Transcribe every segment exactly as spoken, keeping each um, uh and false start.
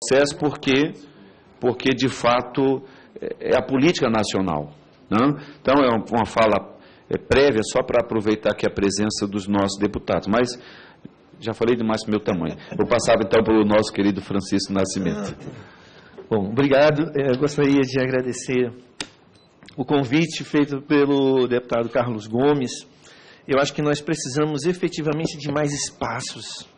processo porque, porque de fato, é a política nacional. Né? Então, é uma fala é, prévia, só para aproveitar aqui a presença dos nossos deputados. Mas já falei demais para o meu tamanho. Vou passar, então, para o nosso querido Francisco Nascimento. Bom, obrigado. Eu gostaria de agradecer o convite feito pelo deputado Carlos Gomes. Eu acho que nós precisamos efetivamente de mais espaços.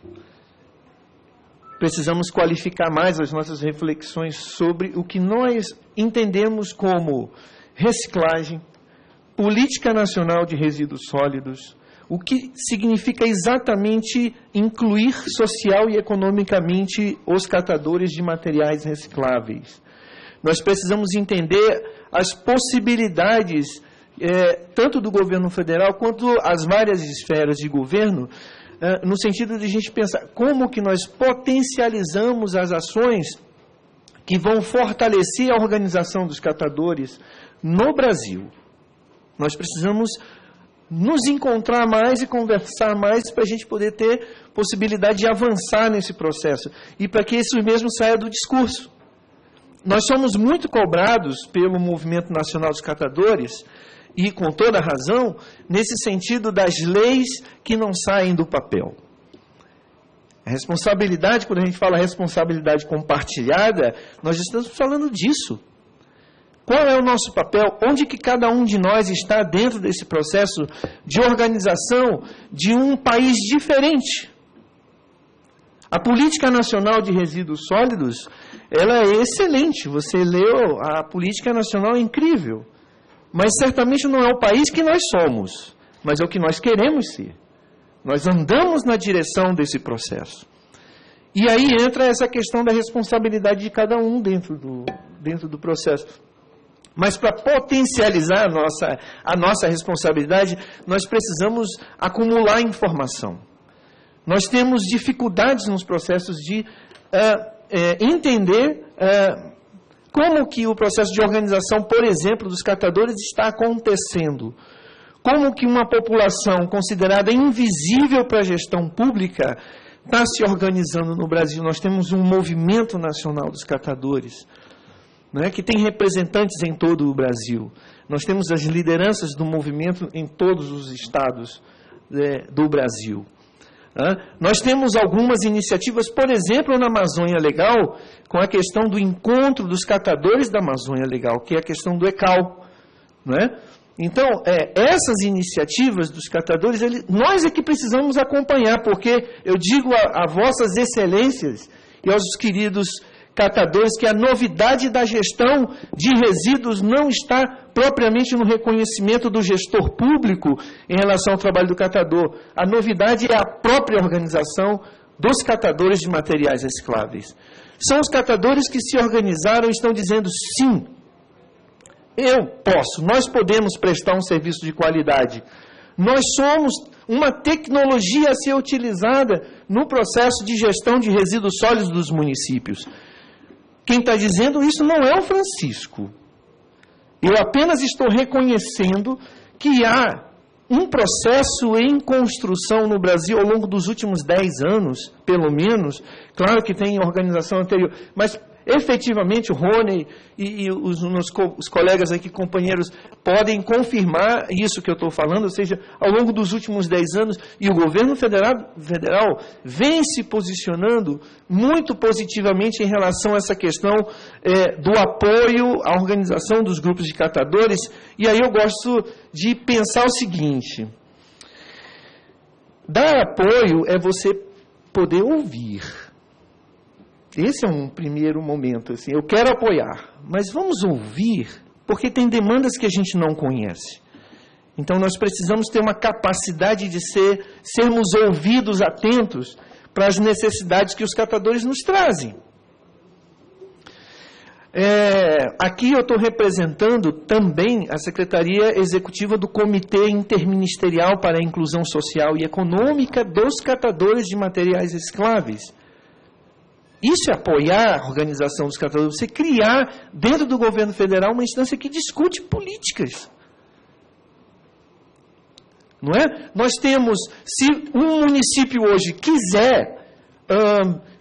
Precisamos qualificar mais as nossas reflexões sobre o que nós entendemos como reciclagem, política nacional de resíduos sólidos, o que significa exatamente incluir social e economicamente os catadores de materiais recicláveis. Nós precisamos entender as possibilidades, é, tanto do governo federal quanto as várias esferas de governo, é, no sentido de a gente pensar como que nós potencializamos as ações que vão fortalecer a organização dos catadores no Brasil. Nós precisamos nos encontrar mais e conversar mais para a gente poder ter possibilidade de avançar nesse processo e para que isso mesmo saia do discurso. Nós somos muito cobrados pelo Movimento Nacional dos Catadores, e com toda razão, nesse sentido das leis que não saem do papel. A responsabilidade, quando a gente fala responsabilidade compartilhada, nós estamos falando disso. Qual é o nosso papel? Onde que cada um de nós está dentro desse processo de organização de um país diferente? A Política Nacional de Resíduos Sólidos, ela é excelente. Você leu, a Política Nacional é incrível. Mas certamente não é o país que nós somos, mas é o que nós queremos ser. Nós andamos na direção desse processo. E aí entra essa questão da responsabilidade de cada um dentro do, dentro do processo. Mas para potencializar a nossa, a nossa responsabilidade, nós precisamos acumular informação. Nós temos dificuldades nos processos de uh, uh, entender uh, como que o processo de organização, por exemplo, dos catadores está acontecendo. Como que uma população considerada invisível para a gestão pública está se organizando no Brasil. Nós temos um movimento nacional dos catadores, né, que tem representantes em todo o Brasil. Nós temos as lideranças do movimento em todos os estados é, do Brasil. Né? Nós temos algumas iniciativas, por exemplo, na Amazônia Legal, com a questão do encontro dos catadores da Amazônia Legal, que é a questão do ECAL. Né? Então, é, essas iniciativas dos catadores, ele, nós é que precisamos acompanhar, porque eu digo a, a vossas excelências e aos queridos catadores que a novidade da gestão de resíduos não está propriamente no reconhecimento do gestor público em relação ao trabalho do catador. A novidade é a própria organização dos catadores de materiais recicláveis. São os catadores que se organizaram e estão dizendo sim, eu posso, nós podemos prestar um serviço de qualidade. Nós somos uma tecnologia a ser utilizada no processo de gestão de resíduos sólidos dos municípios. Quem está dizendo isso não é o Francisco. Eu apenas estou reconhecendo que há um processo em construção no Brasil ao longo dos últimos dez anos, pelo menos. Claro que tem organização anterior, mas efetivamente o Rony e, e os, os, os colegas aqui, companheiros, podem confirmar isso que eu estou falando, ou seja, ao longo dos últimos dez anos, e o governo federal, federal vem se posicionando muito positivamente em relação a essa questão é, do apoio à organização dos grupos de catadores, e aí eu gosto de pensar o seguinte: dar apoio é você poder ouvir. Esse é um primeiro momento, assim, eu quero apoiar, mas vamos ouvir, porque tem demandas que a gente não conhece. Então, nós precisamos ter uma capacidade de ser, sermos ouvidos atentos para as necessidades que os catadores nos trazem. É, aqui eu estou representando também a Secretaria Executiva do Comitê Interministerial para a Inclusão Social e Econômica dos Catadores de Materiais Recicláveis. Isso é apoiar a organização dos catadores, você criar dentro do governo federal uma instância que discute políticas. Não é? Nós temos, se um município hoje quiser hum,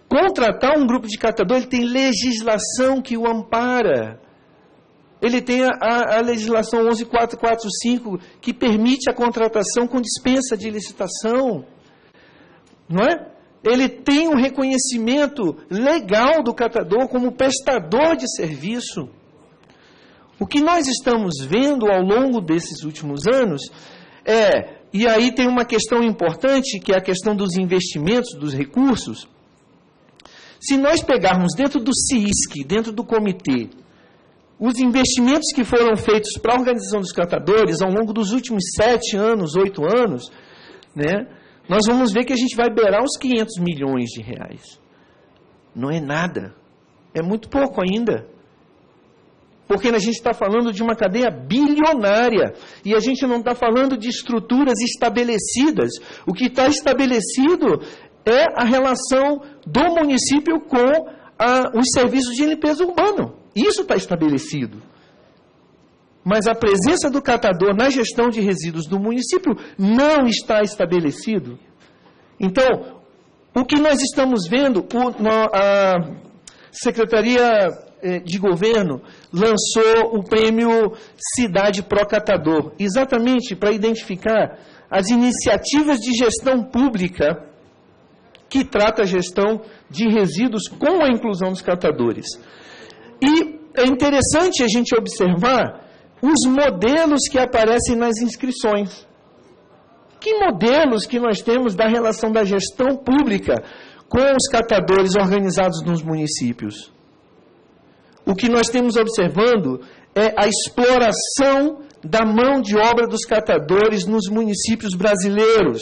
contratar um grupo de catador, ele tem legislação que o ampara. Ele tem a, a, a legislação onze mil quatrocentos e quarenta e cinco, que permite a contratação com dispensa de licitação. Não é? Ele tem um reconhecimento legal do catador como prestador de serviço. O que nós estamos vendo ao longo desses últimos anos é, e aí tem uma questão importante, que é a questão dos investimentos, dos recursos. Se nós pegarmos dentro do C I S C, dentro do comitê, os investimentos que foram feitos para a organização dos catadores ao longo dos últimos sete anos, oito anos, né, nós vamos ver que a gente vai beirar os quinhentos milhões de reais. Não é nada. É muito pouco ainda. Porque a gente está falando de uma cadeia bilionária. E a gente não está falando de estruturas estabelecidas. O que está estabelecido é a relação do município com a, os serviços de limpeza urbana. Isso está estabelecido. Mas a presença do catador na gestão de resíduos do município não está estabelecido. Então, o que nós estamos vendo, o, a Secretaria de Governo lançou o prêmio Cidade Pro Catador, exatamente para identificar as iniciativas de gestão pública que trata a gestão de resíduos com a inclusão dos catadores. E é interessante a gente observar os modelos que aparecem nas inscrições. Que modelos que nós temos da relação da gestão pública com os catadores organizados nos municípios? O que nós temos observando é a exploração da mão de obra dos catadores nos municípios brasileiros.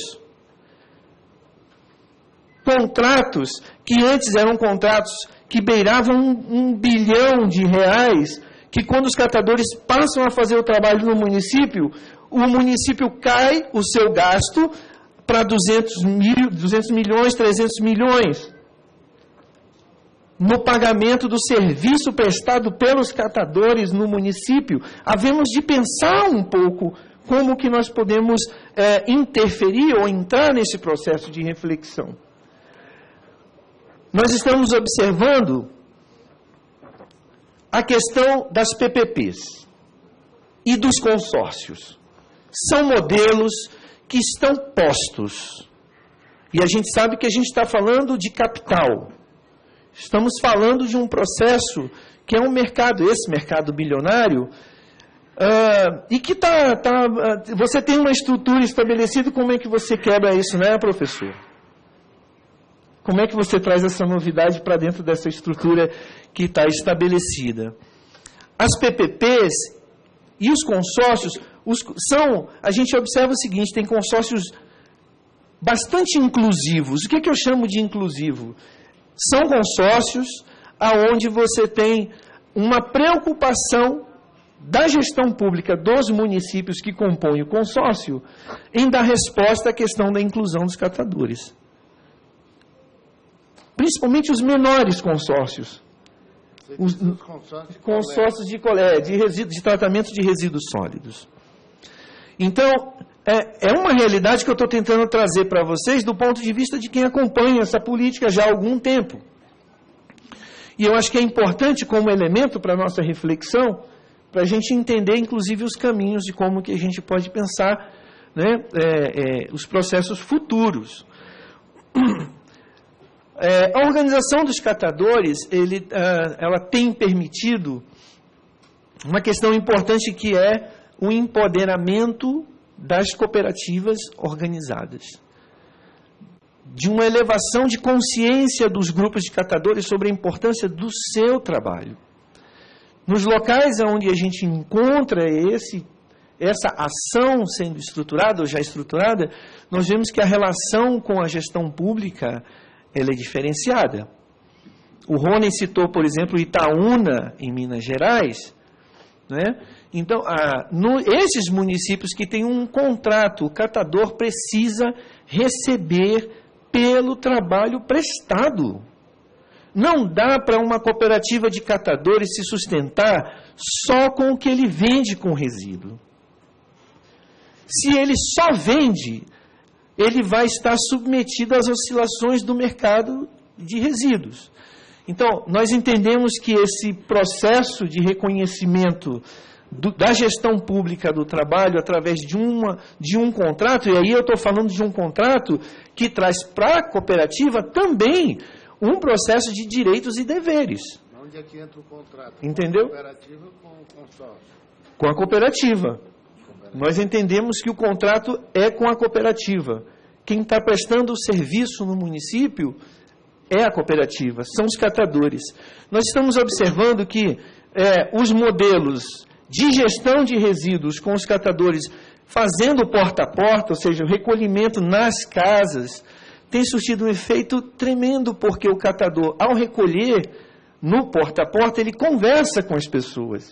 Contratos que antes eram contratos que beiravam um, um bilhão de reais, que quando os catadores passam a fazer o trabalho no município, o município cai o seu gasto para duzentos milhões, trezentos milhões. No pagamento do serviço prestado pelos catadores no município, havemos de pensar um pouco como que nós podemos é, interferir ou entrar nesse processo de reflexão. Nós estamos observando a questão das P P Ps e dos consórcios. São modelos que estão postos. E a gente sabe que a gente está falando de capital. Estamos falando de um processo que é um mercado, esse mercado bilionário, uh, e que está... Tá, uh, você tem uma estrutura estabelecida, como é que você quebra isso, né, professor? Como é que você traz essa novidade para dentro dessa estrutura que está estabelecida? As P P Ps e os consórcios os, são... A gente observa o seguinte, tem consórcios bastante inclusivos. O que, é que eu chamo de inclusivo? São consórcios onde você tem uma preocupação da gestão pública dos municípios que compõem o consórcio em dar resposta à questão da inclusão dos catadores. Principalmente os menores consórcios. Os consórcios, consórcios de, colé, de, resíduos, de tratamento de resíduos sólidos. Então, é, é uma realidade que eu estou tentando trazer para vocês do ponto de vista de quem acompanha essa política já há algum tempo. E eu acho que é importante como elemento para a nossa reflexão, para a gente entender, inclusive, os caminhos de como que a gente pode pensar, né, é, é, os processos futuros. É, a organização dos catadores, ele, uh, ela tem permitido uma questão importante que é o empoderamento das cooperativas organizadas. De uma elevação de consciência dos grupos de catadores sobre a importância do seu trabalho. Nos locais onde a gente encontra esse, essa ação sendo estruturada ou já estruturada, nós vemos que a relação com a gestão pública ela é diferenciada. O Rony citou, por exemplo, Itaúna, em Minas Gerais. Né? Então, ah, no, esses municípios que têm um contrato, o catador precisa receber pelo trabalho prestado. Não dá para uma cooperativa de catadores se sustentar só com o que ele vende com resíduo. Se ele só vende, ele vai estar submetido às oscilações do mercado de resíduos. Então, nós entendemos que esse processo de reconhecimento do, da gestão pública do trabalho através de, uma, de um contrato, e aí eu estou falando de um contrato que traz para a cooperativa também um processo de direitos e deveres. Onde é que entra o contrato? Entendeu? Com a cooperativa ou com o consórcio? Com a cooperativa. Nós entendemos que o contrato é com a cooperativa. Quem está prestando o serviço no município é a cooperativa, são os catadores. Nós estamos observando que é, os modelos de gestão de resíduos com os catadores fazendo porta a porta, ou seja, o recolhimento nas casas, tem surtido um efeito tremendo, porque o catador, ao recolher no porta a porta, ele conversa com as pessoas.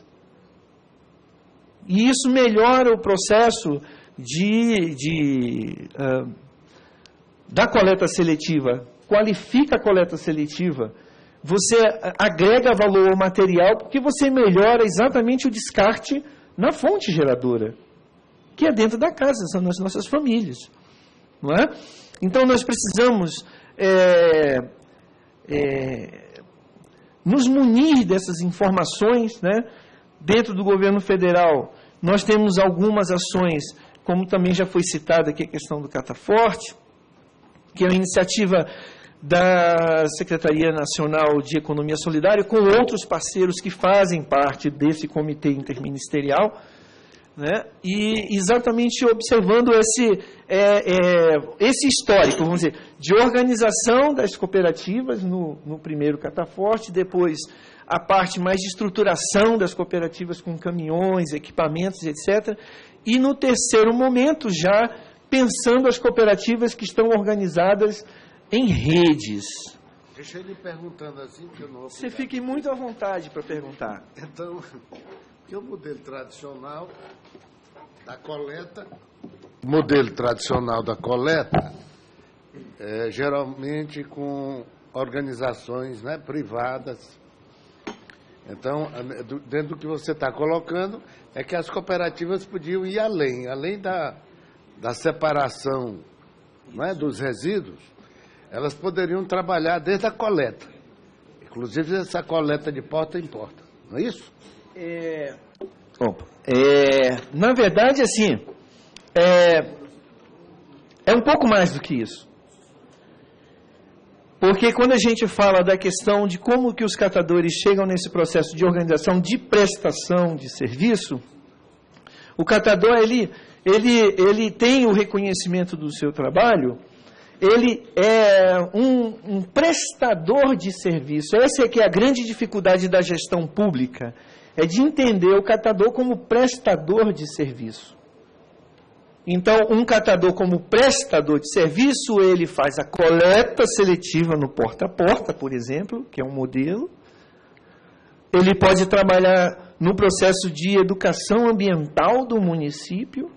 E isso melhora o processo de, de, uh, da coleta seletiva, qualifica a coleta seletiva, você agrega valor ao material porque você melhora exatamente o descarte na fonte geradora, que é dentro da casa, são as nossas famílias. Não é? Então, nós precisamos é, é, nos munir dessas informações, né? Dentro do governo federal, nós temos algumas ações, como também já foi citada aqui a questão do Cataforte, que é uma iniciativa da Secretaria Nacional de Economia Solidária, com outros parceiros que fazem parte desse comitê interministerial, né? E exatamente observando esse, é, é, esse histórico, vamos dizer, de organização das cooperativas no, no primeiro Cataforte, depois a parte mais de estruturação das cooperativas com caminhões, equipamentos, etcétera. E no terceiro momento, já pensando as cooperativas que estão organizadas em redes. Deixa ele perguntando assim, que eu não vou Você fique muito à vontade para perguntar. Então, que o modelo tradicional da coleta, o modelo tradicional da coleta, é, geralmente com organizações, né, privadas. Então, dentro do que você está colocando, é que as cooperativas podiam ir além, além da, da separação, né, dos resíduos, elas poderiam trabalhar desde a coleta, inclusive essa coleta de porta em porta, não é isso? É, opa, é, na verdade, assim, é, é um pouco mais do que isso. Porque quando a gente fala da questão de como que os catadores chegam nesse processo de organização de prestação de serviço, o catador, ele, ele, ele tem o reconhecimento do seu trabalho, ele é um, um prestador de serviço. Essa é que é a grande dificuldade da gestão pública, é de entender o catador como prestador de serviço. Então, um catador como prestador de serviço, ele faz a coleta seletiva no porta a porta, por exemplo, que é um modelo. Ele pode trabalhar no processo de educação ambiental do município.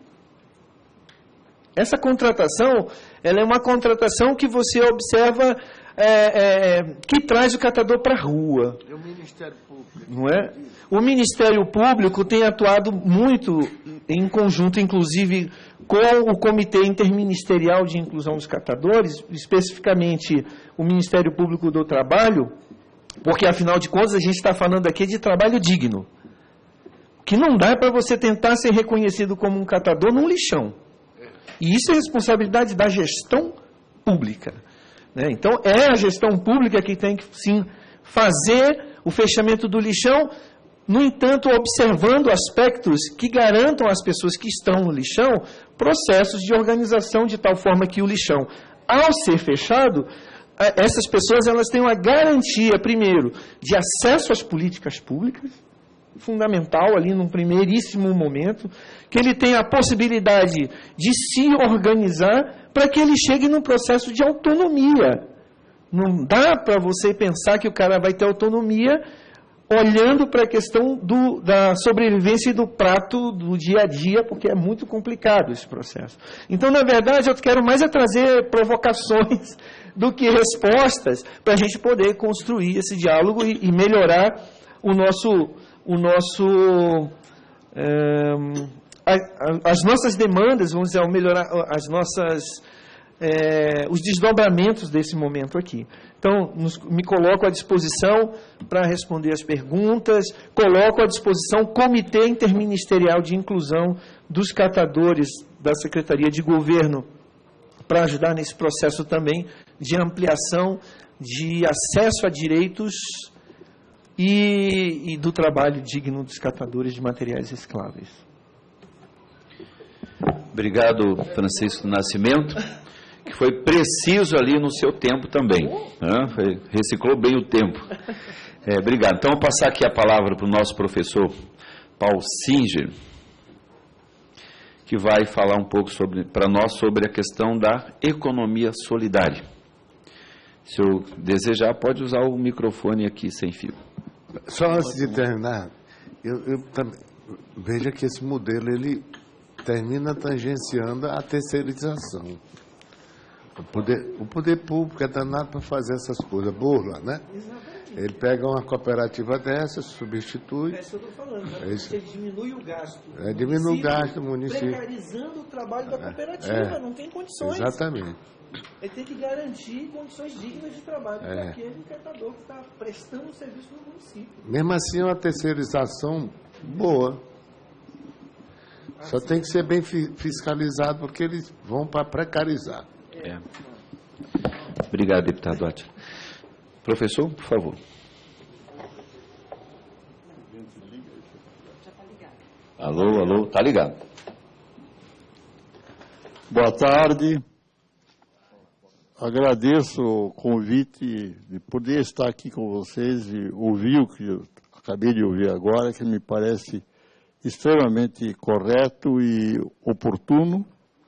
Essa contratação, ela é uma contratação que você observa, é, é, que traz o catador para a rua. E o Ministério Público? Não é? O Ministério Público tem atuado muito em conjunto, inclusive, com o Comitê Interministerial de Inclusão dos Catadores, especificamente o Ministério Público do Trabalho, porque, afinal de contas, a gente está falando aqui de trabalho digno. Que não dá para você tentar ser reconhecido como um catador num lixão. E isso é responsabilidade da gestão pública. Né? Então, é a gestão pública que tem que, sim, fazer o fechamento do lixão, no entanto, observando aspectos que garantam às pessoas que estão no lixão processos de organização de tal forma que o lixão, ao ser fechado, essas pessoas elas têm uma garantia, primeiro, de acesso às políticas públicas, fundamental ali num primeiríssimo momento, que ele tenha a possibilidade de se organizar para que ele chegue num processo de autonomia. Não dá para você pensar que o cara vai ter autonomia olhando para a questão do, da sobrevivência e do prato do dia a dia, porque é muito complicado esse processo. Então, na verdade, eu quero mais é trazer provocações do que respostas para a gente poder construir esse diálogo e, e melhorar o nosso, o nosso, é, a, a, as nossas demandas, vamos dizer, melhorar as nossas é, os desdobramentos desse momento aqui. Então, nos, me coloco à disposição para responder as perguntas, coloco à disposição o Comitê Interministerial de Inclusão dos Catadores da Secretaria de Governo, para ajudar nesse processo também de ampliação de acesso a direitos e, e do trabalho digno dos catadores de materiais recicláveis. Obrigado, Francisco Nascimento, que foi preciso ali no seu tempo também, né? Foi, reciclou bem o tempo. É, obrigado. Então, vou passar aqui a palavra para o nosso professor Paulo Singer, que vai falar um pouco para nós sobre a questão da economia solidária. Se eu desejar, pode usar o microfone aqui sem fio. Só antes de terminar, eu, eu também veja que esse modelo ele termina tangenciando a terceirização. O poder, o poder público é danado para fazer essas coisas, burla, né? Exatamente. Ele pega uma cooperativa dessa, substitui. É isso que eu estou falando, né? É ele diminui o gasto. É, diminui o gasto do município. Precarizando o trabalho da cooperativa, é, não tem condições. Exatamente. Ele tem que garantir condições dignas de trabalho é. para aquele catador que está prestando um serviço no município. Mesmo assim, é uma terceirização boa. Só tem que ser bem fiscalizado, porque eles vão para precarizar. É. Obrigado, deputado Átila. Professor, por favor. Alô, alô, está ligado. Boa tarde. Agradeço o convite de poder estar aqui com vocês e ouvir o que eu acabei de ouvir agora, que me parece extremamente correto e oportuno.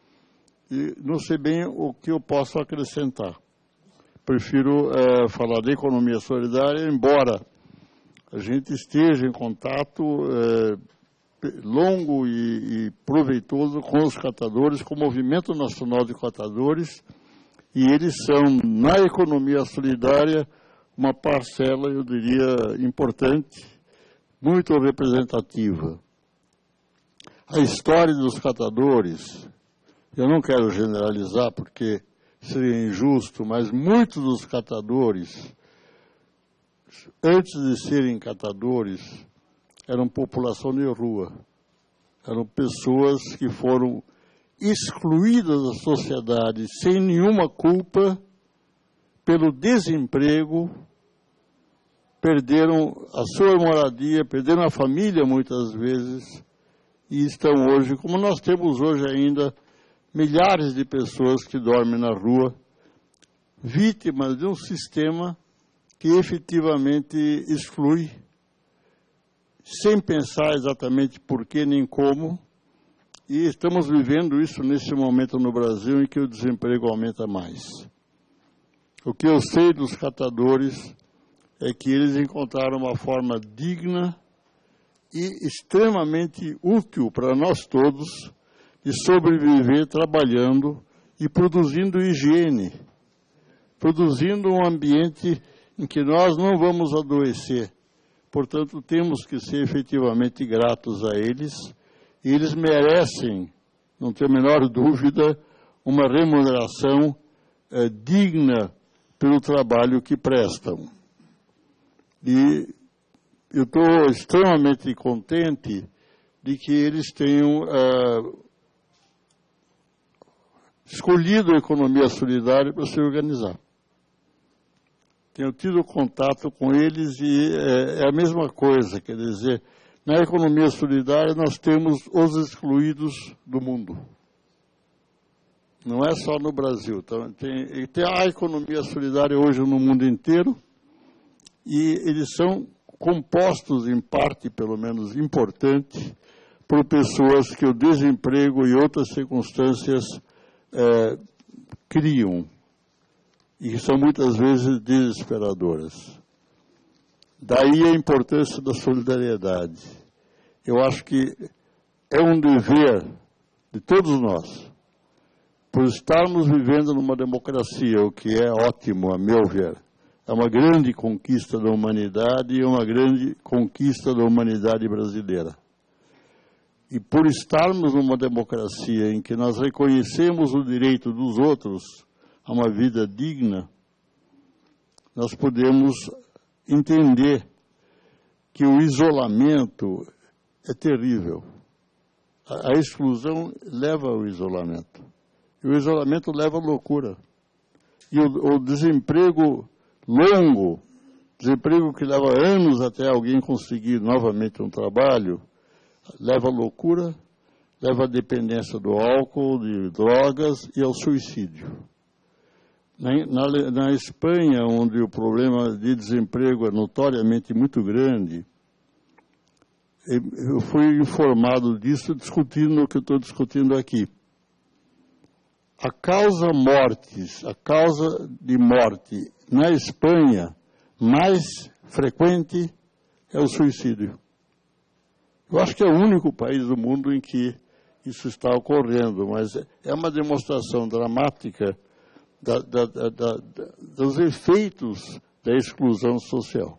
E não sei bem o que eu posso acrescentar. Prefiro é, falar de economia solidária, embora a gente esteja em contato é, longo e, e proveitoso com os catadores, com o Movimento Nacional de Catadores, e eles são, na economia solidária, uma parcela, eu diria, importante, muito representativa. A história dos catadores, eu não quero generalizar porque seria injusto, mas muitos dos catadores, antes de serem catadores, eram população de rua. Eram pessoas que foram excluídas da sociedade sem nenhuma culpa, pelo desemprego, perderam a sua moradia, perderam a família muitas vezes, e estão hoje, como nós temos hoje ainda, milhares de pessoas que dormem na rua, vítimas de um sistema que efetivamente exclui, sem pensar exatamente por que nem como, e estamos vivendo isso nesse momento no Brasil em que o desemprego aumenta mais. O que eu sei dos catadores é que eles encontraram uma forma digna e extremamente útil para nós todos de sobreviver trabalhando e produzindo higiene, produzindo um ambiente em que nós não vamos adoecer. Portanto, temos que ser efetivamente gratos a eles, e eles merecem, não tenho a menor dúvida, uma remuneração eh, digna pelo trabalho que prestam. E eu estou extremamente contente de que eles tenham eh, escolhido a economia solidária para se organizar. Tenho tido contato com eles e é, é a mesma coisa, quer dizer, na economia solidária nós temos os excluídos do mundo. Não é só no Brasil. Então, tem, tem a economia solidária hoje no mundo inteiro e eles são compostos, em parte, pelo menos importante, por pessoas que o desemprego e outras circunstâncias é, criam. E que são muitas vezes desesperadoras. Daí a importância da solidariedade. Eu acho que é um dever de todos nós, por estarmos vivendo numa democracia, o que é ótimo, a meu ver. É uma grande conquista da humanidade e uma grande conquista da humanidade brasileira. E por estarmos numa democracia em que nós reconhecemos o direito dos outros a uma vida digna, nós podemos entender que o isolamento é terrível. A, a exclusão leva ao isolamento. E o isolamento leva à loucura. E o, o desemprego longo, desemprego que leva anos até alguém conseguir novamente um trabalho, leva à loucura, leva à dependência do álcool, de drogas e ao suicídio. Na, na, na Espanha, onde o problema de desemprego é notoriamente muito grande, eu fui informado disso discutindo o que eu estou discutindo aqui. A causa mortes, a causa de morte na Espanha mais frequente é o suicídio. Eu acho que é o único país do mundo em que isso está ocorrendo, mas é uma demonstração dramática da, da, da, da, dos efeitos da exclusão social.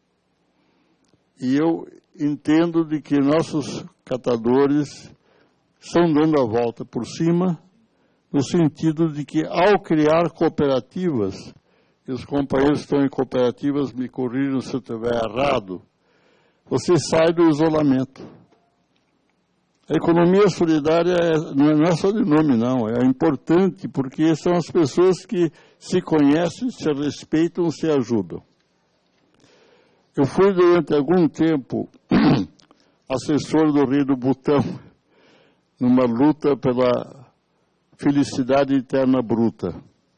E eu entendo de que nossos catadores estão dando a volta por cima, no sentido de que, ao criar cooperativas, e os companheiros que estão em cooperativas me corrijam se eu estiver errado, você sai do isolamento. A economia solidária é, não é só de nome, não. É importante porque são as pessoas que se conhecem, se respeitam, se ajudam. Eu fui, durante algum tempo, assessor do rei do Butão, numa luta pela felicidade eterna bruta.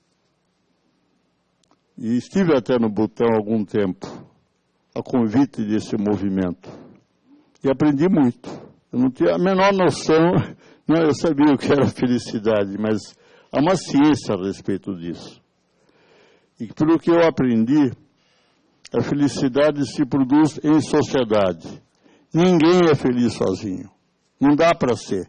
E estive até no Butão há algum tempo, a convite desse movimento. E aprendi muito. Eu não tinha a menor noção, não, eu sabia o que era felicidade, mas há uma ciência a respeito disso. E pelo que eu aprendi, a felicidade se produz em sociedade. Ninguém é feliz sozinho. Não dá para ser.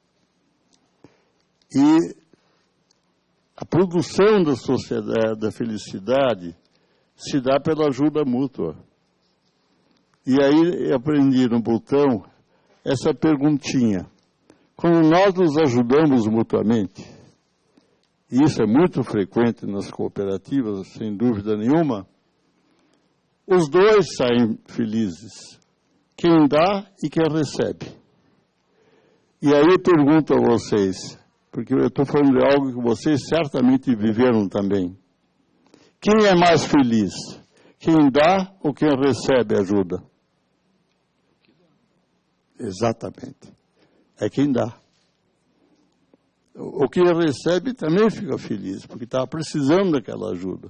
E a produção da sociedade, da felicidade, se dá pela ajuda mútua. E aí eu aprendi no Butão essa perguntinha. Quando nós nos ajudamos mutuamente, e isso é muito frequente nas cooperativas, sem dúvida nenhuma, os dois saem felizes. Quem dá e quem recebe. E aí eu pergunto a vocês, porque eu estou falando de algo que vocês certamente viveram também. Quem é mais feliz? Quem dá ou quem recebe ajuda? Exatamente. É quem dá. O que recebe também fica feliz, porque estava precisando daquela ajuda.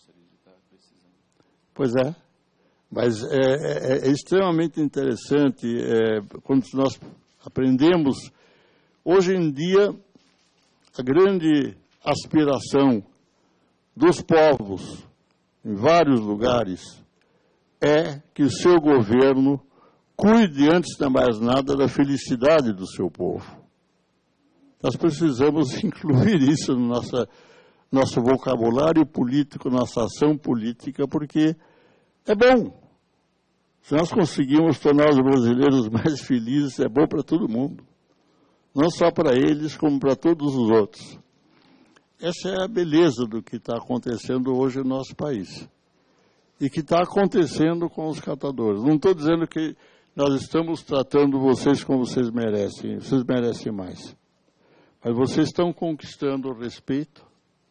Pois é. Mas é, é, é extremamente interessante é, quando nós aprendemos. Hoje em dia, a grande aspiração dos povos, em vários lugares, é que o seu governo cuide, antes de mais nada, da felicidade do seu povo. Nós precisamos incluir isso no nossa, nosso vocabulário político, nossa ação política, porque é bom. Se nós conseguimos tornar os brasileiros mais felizes, é bom para todo mundo. Não só para eles, como para todos os outros. Essa é a beleza do que está acontecendo hoje no nosso país. E que está acontecendo com os catadores. Não estou dizendo que nós estamos tratando vocês como vocês merecem. Vocês merecem mais. Mas vocês estão conquistando o respeito.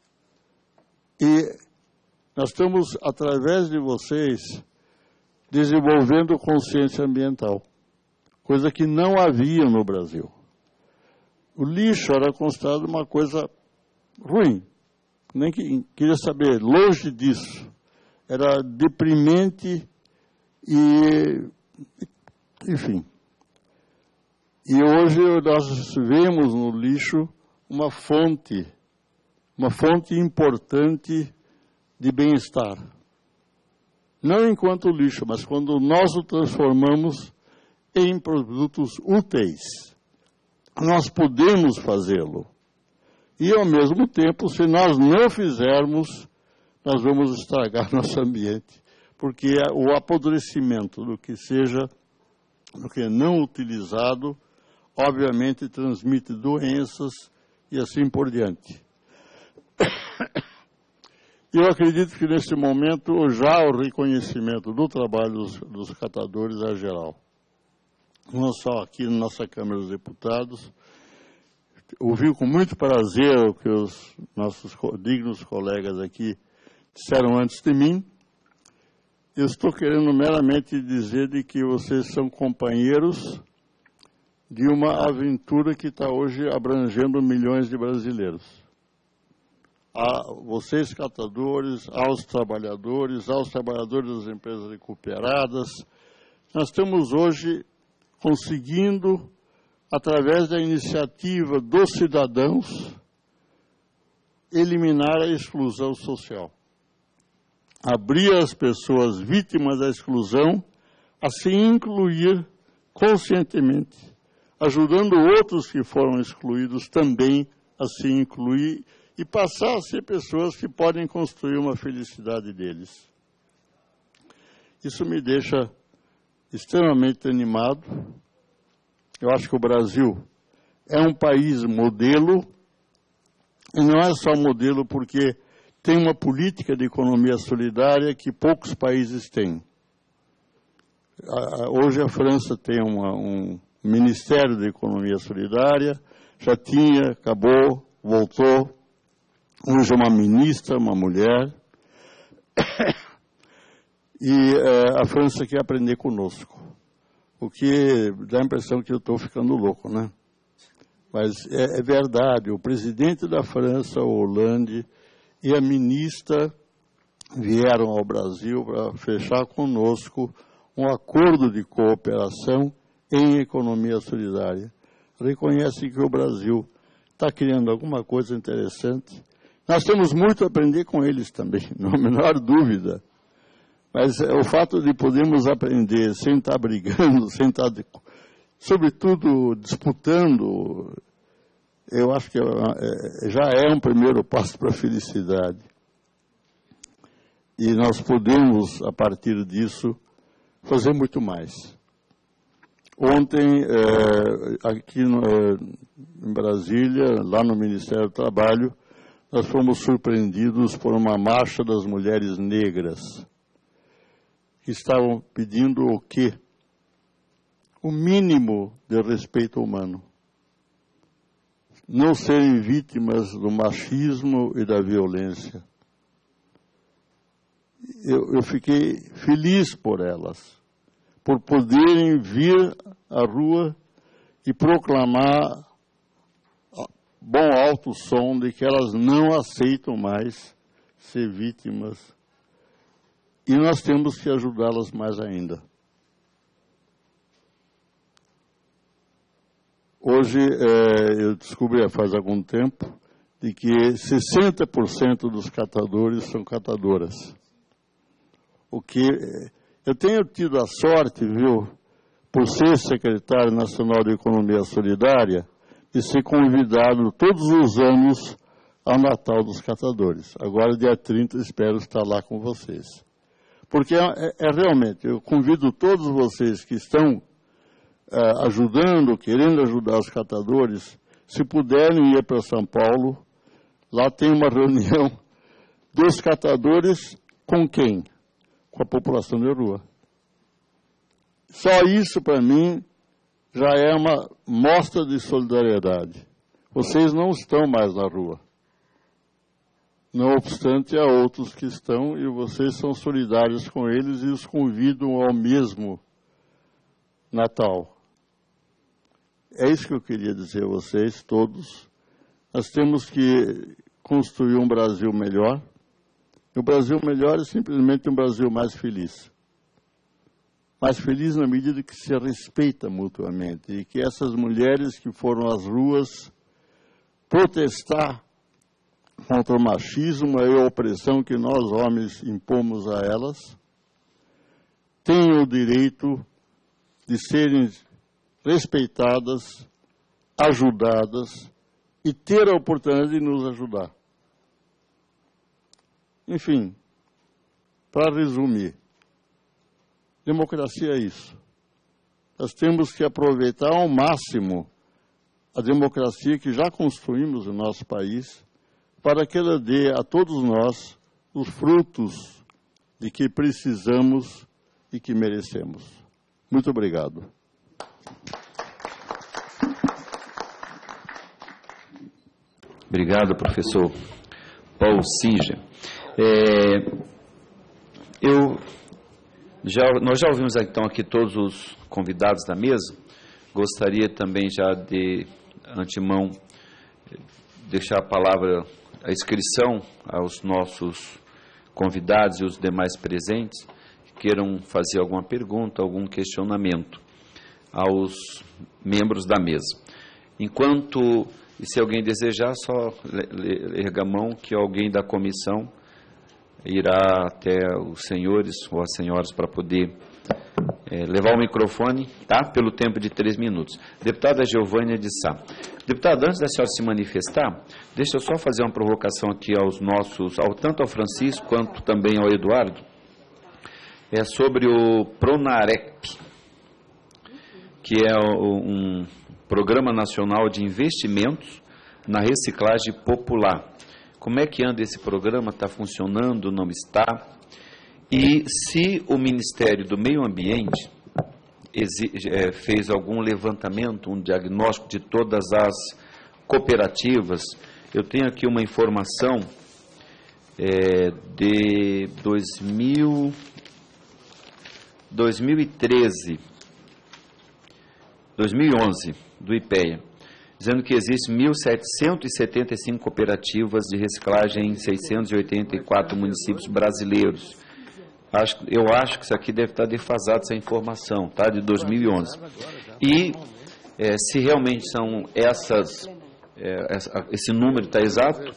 E nós estamos, através de vocês, desenvolvendo consciência ambiental. Coisa que não havia no Brasil. O lixo era considerado uma coisa ruim. Nem que, queria saber, longe disso. Era deprimente e, enfim. E hoje nós vemos no lixo uma fonte, uma fonte importante de bem-estar. Não enquanto lixo, mas quando nós o transformamos em produtos úteis. Nós podemos fazê-lo. E, ao mesmo tempo, se nós não fizermos, nós vamos estragar nosso ambiente. Porque o apodrecimento do que seja, do que é não utilizado, obviamente transmite doenças e assim por diante. Eu acredito que nesse momento já o reconhecimento do trabalho dos, dos catadores é geral. Não só aqui na nossa Câmara dos Deputados. Ouvi com muito prazer o que os nossos dignos colegas aqui disseram antes de mim. Eu estou querendo meramente dizer de que vocês são companheiros de uma aventura que está hoje abrangendo milhões de brasileiros. A vocês, catadores, aos trabalhadores, aos trabalhadores das empresas recuperadas, nós estamos hoje conseguindo, através da iniciativa dos cidadãos, eliminar a exclusão social. Abrir as pessoas vítimas da exclusão a se incluir conscientemente, ajudando outros que foram excluídos também a se incluir e passar a ser pessoas que podem construir uma felicidade deles. Isso me deixa extremamente animado. Eu acho que o Brasil é um país modelo, e não é só modelo porque tem uma política de economia solidária que poucos países têm. Hoje a França tem uma, um Ministério da Economia Solidária, já tinha, acabou, voltou. Hoje é uma ministra, uma mulher. E é, a França quer aprender conosco. O que dá a impressão que eu estou ficando louco, né? Mas é, é verdade, o presidente da França, o Hollande, e a ministra vieram ao Brasil para fechar conosco um acordo de cooperação em economia solidária. Reconhecem que o Brasil está criando alguma coisa interessante. Nós temos muito a aprender com eles também, não há a menor dúvida. Mas é, o fato de podermos aprender sem estar brigando, sem estar, sobretudo, disputando, eu acho que é, é, já é um primeiro passo para a felicidade. E nós podemos, a partir disso, fazer muito mais. Ontem, é, aqui no, é, em Brasília, lá no Ministério do Trabalho, nós fomos surpreendidos por uma marcha das mulheres negras, que estavam pedindo o quê? O mínimo de respeito humano. Não serem vítimas do machismo e da violência. Eu, eu fiquei feliz por elas, por poderem vir à rua e proclamar bom alto som de que elas não aceitam mais ser vítimas. E nós temos que ajudá-las mais ainda. Hoje, é, eu descobri faz algum tempo de que sessenta por cento dos catadores são catadoras. O que eu tenho tido a sorte, viu, por ser secretário nacional de Economia Solidária, de ser convidado todos os anos ao Natal dos Catadores. Agora, dia trinta, espero estar lá com vocês. Porque é, é realmente, eu convido todos vocês que estão é, ajudando, querendo ajudar os catadores, se puderem ir para São Paulo, lá tem uma reunião dos catadores com quem? Com a população de rua. Só isso, para mim, já é uma mostra de solidariedade. Vocês não estão mais na rua. Não obstante, há outros que estão e vocês são solidários com eles e os convidam ao mesmo Natal. É isso que eu queria dizer a vocês, todos. Nós temos que construir um Brasil melhor. E o Brasil melhor é simplesmente um Brasil mais feliz. Mais feliz na medida que se respeita mutuamente e que essas mulheres que foram às ruas protestar contra o machismo e a opressão que nós, homens, impomos a elas, têm o direito de serem respeitadas, ajudadas e ter a oportunidade de nos ajudar. Enfim, para resumir, democracia é isso. Nós temos que aproveitar ao máximo a democracia que já construímos no nosso país, para que ela dê a todos nós os frutos de que precisamos e que merecemos. Muito obrigado. Obrigado, professor Paulo Singer. É, eu já, nós já ouvimos então aqui todos os convidados da mesa. Gostaria também já de antemão deixar a palavra, a inscrição aos nossos convidados e os demais presentes que queiram fazer alguma pergunta, algum questionamento aos membros da mesa. Enquanto, e se alguém desejar, só erga a mão que alguém da comissão irá até os senhores ou as senhoras para poder é, levar o microfone, tá? Pelo tempo de três minutos. Deputada Geovânia de Sá. Deputada, antes da senhora se manifestar, deixa eu só fazer uma provocação aqui aos nossos, ao, tanto ao Francisco quanto também ao Eduardo, é sobre o Pronarep, que é um Programa Nacional de Investimentos na Reciclagem Popular. Como é que anda esse programa? Está funcionando? Não está? E se o Ministério do Meio Ambiente é, fez algum levantamento, um diagnóstico de todas as cooperativas, eu tenho aqui uma informação é, de dois mil, dois mil e treze, dois mil e onze, do IPEA, dizendo que existem mil setecentos e setenta e cinco cooperativas de reciclagem em seiscentos e oitenta e quatro municípios brasileiros. Acho, eu acho que isso aqui deve estar defasado, essa informação, tá? De dois mil e onze. E é, se realmente são essas, é, essa, esse número está exato,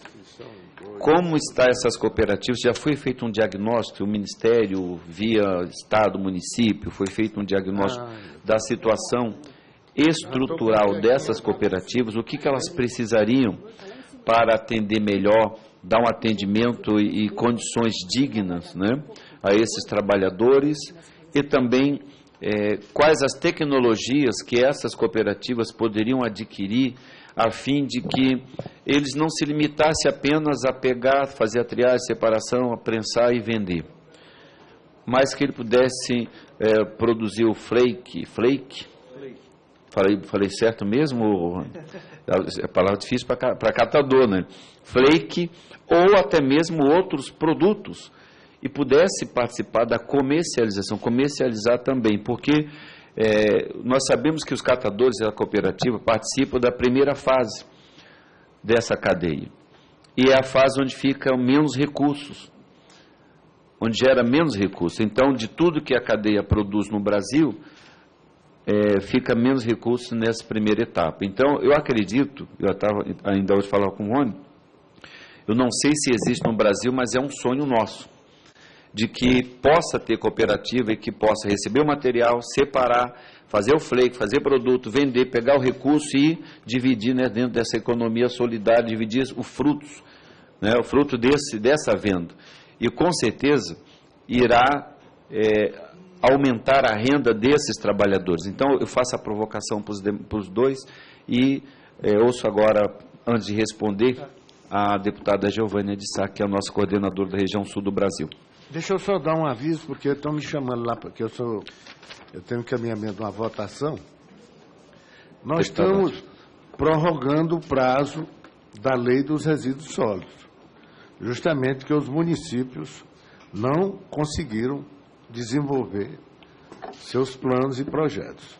como está essas cooperativas? Já foi feito um diagnóstico, o Ministério, via Estado, município, foi feito um diagnóstico da situação estrutural dessas cooperativas, o que, que elas precisariam para atender melhor, dar um atendimento e, e condições dignas, né, a esses trabalhadores, e também é, quais as tecnologias que essas cooperativas poderiam adquirir a fim de que eles não se limitassem apenas a pegar, fazer a triagem, separação, a prensar e vender, mas que ele pudesse é, produzir o flake, flake, Falei, falei certo mesmo? É palavra difícil para catador, né? Flake, ou até mesmo outros produtos, e pudesse participar da comercialização, comercializar também, porque é, nós sabemos que os catadores da cooperativa participam da primeira fase dessa cadeia, e é a fase onde ficam menos recursos, onde gera menos recursos. Então, de tudo que a cadeia produz no Brasil, É, fica menos recursos nessa primeira etapa. Então, eu acredito, eu estava ainda hoje falando com o Rony, eu não sei se existe no Brasil, mas é um sonho nosso, de que possa ter cooperativa e que possa receber o material, separar, fazer o flake, fazer produto, vender, pegar o recurso e dividir, né, dentro dessa economia solidária, dividir os frutos, né, o fruto desse, dessa venda. E com certeza irá É, aumentar a renda desses trabalhadores. Então, eu faço a provocação para os dois e é, ouço agora, antes de responder, a deputada Geovânia de Sá, que é a nossa coordenadora da região sul do Brasil. Deixa eu só dar um aviso, porque estão me chamando lá, porque eu sou, eu tenho encaminhamento de uma votação. Nós estamos prorrogando o prazo da lei dos resíduos sólidos, justamente porque os municípios não conseguiram desenvolver seus planos e projetos.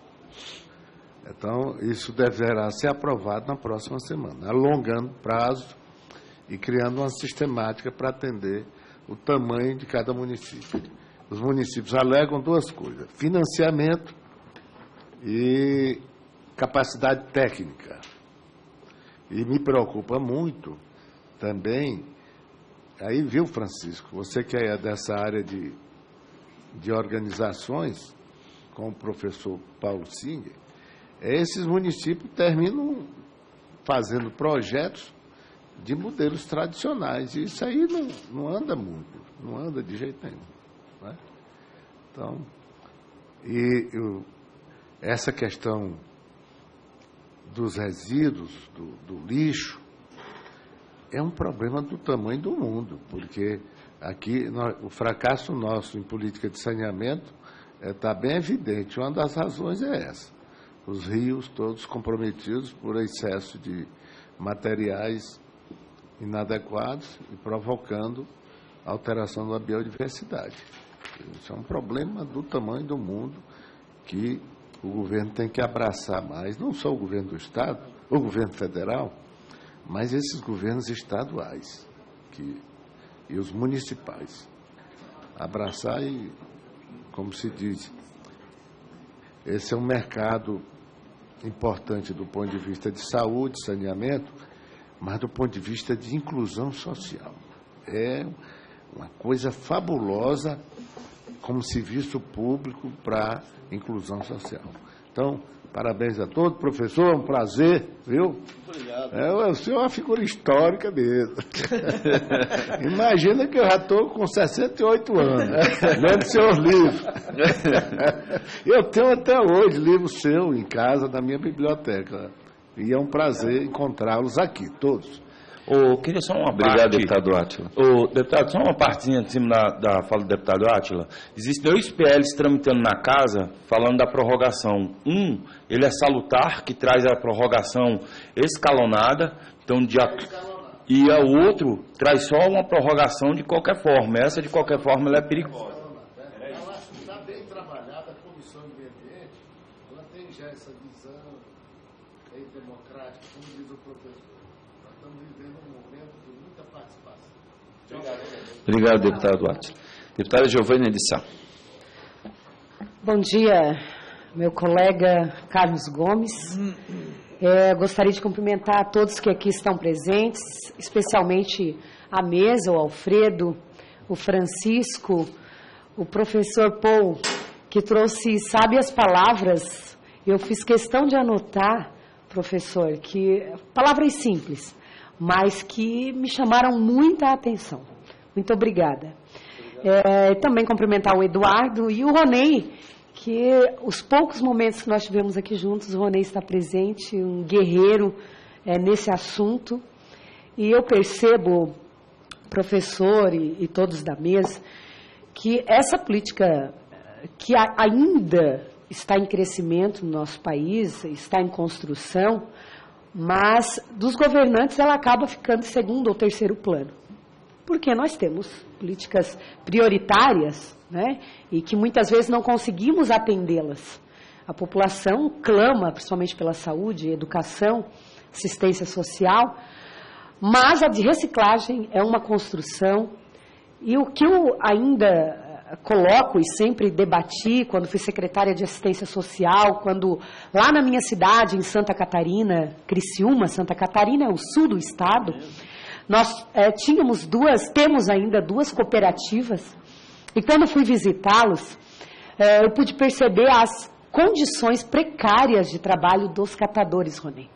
Então, isso deverá ser aprovado na próxima semana, alongando o prazo e criando uma sistemática para atender o tamanho de cada município. Os municípios alegam duas coisas: financiamento e capacidade técnica. E me preocupa muito também, aí viu, Francisco, você que é dessa área de de organizações, com o professor Paulo Singer, esses municípios terminam fazendo projetos de modelos tradicionais, e isso aí não, não anda muito, não anda de jeito nenhum, né? Então, e eu, essa questão dos resíduos, do, do lixo, é um problema do tamanho do mundo, porque aqui nós, o fracasso nosso em política de saneamento está é, bem evidente. Uma das razões é essa. Os rios todos comprometidos por excesso de materiais inadequados e provocando alteração da biodiversidade. Isso é um problema do tamanho do mundo que o governo tem que abraçar mais, não só o governo do Estado, o governo federal, mas esses governos estaduais que, e os municipais. Abraçar e, como se diz, esse é um mercado importante do ponto de vista de saúde, saneamento, mas do ponto de vista de inclusão social. É uma coisa fabulosa como serviço público para inclusão social. Então, parabéns a todos, professor, é um prazer, viu? Obrigado. É, o senhor é uma figura histórica mesmo. Imagina que eu já estou com sessenta e oito anos, lendo seus livros. Eu tenho até hoje livro seu em casa, na minha biblioteca. E é um prazer encontrá-los aqui, todos. Oh, queria só uma Obrigado, parte... deputado Átila. Oh, deputado, só uma partezinha em cima da, da fala do deputado Átila. Existem dois P Ls tramitando na casa falando da prorrogação. Um, ele é salutar, que traz a prorrogação escalonada, então de a... e o outro traz só uma prorrogação de qualquer forma. Essa, de qualquer forma, ela é perigosa. Ela está bem trabalhada, a Comissão de Meio Ambiente, ela tem já essa visão aí democrática, como diz o professor. Estamos vivendo um momento de muita participação. Obrigado, deputado Átila. Deputada Giovânia de Sá. Bom dia, meu colega Carlos Gomes. É, gostaria de cumprimentar a todos que aqui estão presentes, especialmente a mesa, o Alfredo, o Francisco, o professor Paul, que trouxe sábias palavras. Eu fiz questão de anotar, professor, que palavras simples, mas que me chamaram muita atenção. Muito obrigada. É, também cumprimentar o Eduardo e o Ronei, que os poucos momentos que nós tivemos aqui juntos, o Ronei está presente, um guerreiro é, nesse assunto. E eu percebo, professor e, e todos da mesa, que essa política que a, ainda está em crescimento no nosso país, está em construção, mas dos governantes ela acaba ficando em segundo ou terceiro plano. Porque nós temos políticas prioritárias, né, e que muitas vezes não conseguimos atendê-las. A população clama, principalmente pela saúde, educação, assistência social, mas a de reciclagem é uma construção. E o que eu ainda coloco e sempre debati quando fui secretária de assistência social, quando lá na minha cidade, em Santa Catarina, Criciúma, Santa Catarina é o sul do estado, nós é, tínhamos duas, temos ainda duas cooperativas, e quando fui visitá-los, é, eu pude perceber as condições precárias de trabalho dos catadores, Rony.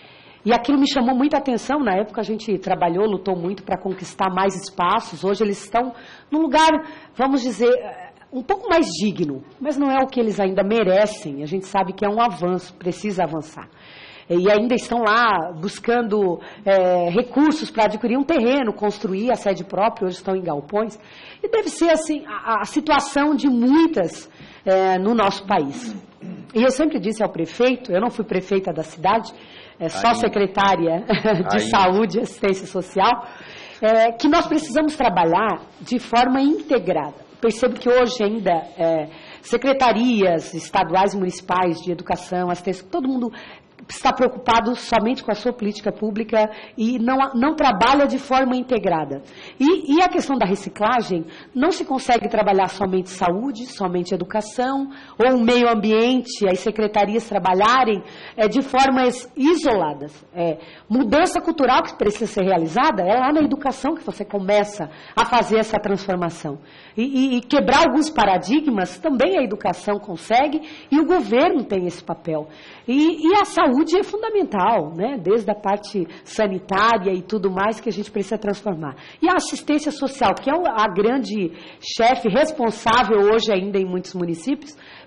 E aquilo me chamou muita atenção. Na época a gente trabalhou, lutou muito para conquistar mais espaços. Hoje eles estão num lugar, vamos dizer, um pouco mais digno, mas não é o que eles ainda merecem. A gente sabe que é um avanço, precisa avançar. E ainda estão lá buscando é, recursos para adquirir um terreno, construir a sede própria, hoje estão em galpões. E deve ser assim a, a situação de muitas é, no nosso país. E eu sempre disse ao prefeito, eu não fui prefeita da cidade, é só Ainda. secretária de Ainda. Saúde e Assistência Social, é, que nós precisamos trabalhar de forma integrada. Percebo que hoje ainda é, secretarias estaduais e municipais de educação, assistência, todo mundo está preocupado somente com a sua política pública e não, não trabalha de forma integrada. E, e a questão da reciclagem, não se consegue trabalhar somente saúde, somente educação, ou o meio ambiente, as secretarias trabalharem é, de formas isoladas. É, mudança cultural que precisa ser realizada, é lá na educação que você começa a fazer essa transformação. E, e, e quebrar alguns paradigmas, também a educação consegue, e o governo tem esse papel. E, e a saúde é fundamental, né? Desde a parte sanitária e tudo mais que a gente precisa transformar. E a assistência social, que é a grande chefe responsável hoje ainda em muitos municípios